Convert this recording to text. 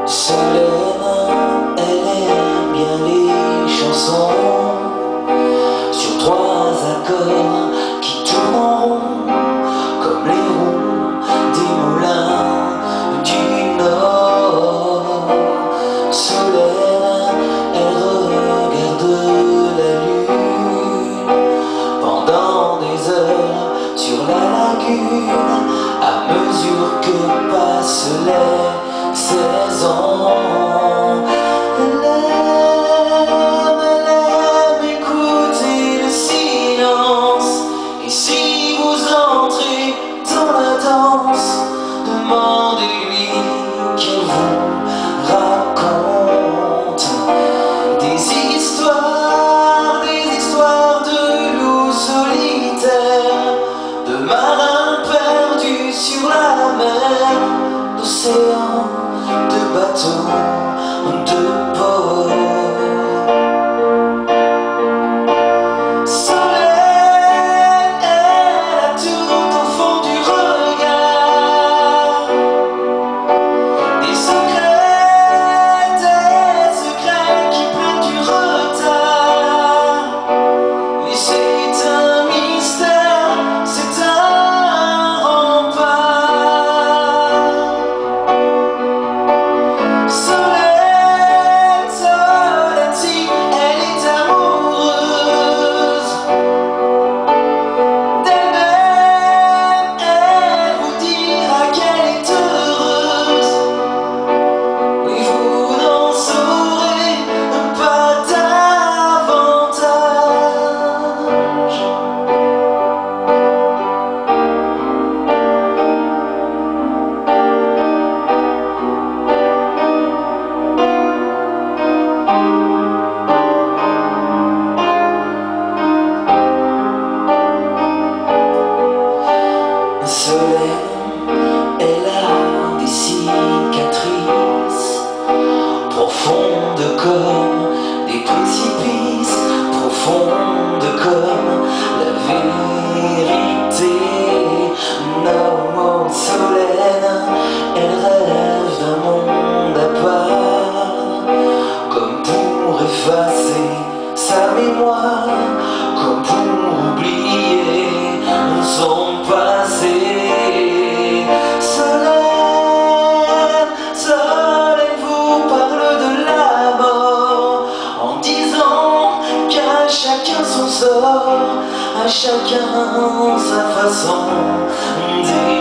Solène, elle aime bien les chansons sur trois accords qui tournent en rond comme les roues des moulins du Nord. Solène, elle regarde la lune pendant des heures sur la lagune à mesure que passent les saisons. Elle aime écouter le silence. Et si vous entrez dans la danse, demandez-lui qu'elle vous raconte des histoires de loups solitaires, de marins perdus sur la mer, d'océans, de bateaux, de ports. Solène, elle a tout au fond du regard, des secrets qui prennent du retard. Et c'est un mystère, c'est un rempart. Solène, elle a des cicatrices profondes comme des précipices, profondes comme la vérité. Non, Solène, elle rêve d'un monde à part, comme pour effacer sa mémoire, comme pour oublier son passé. Solène vous parle de la mort en disant qu'à chacun son sort, à chacun sa façon d'aimer.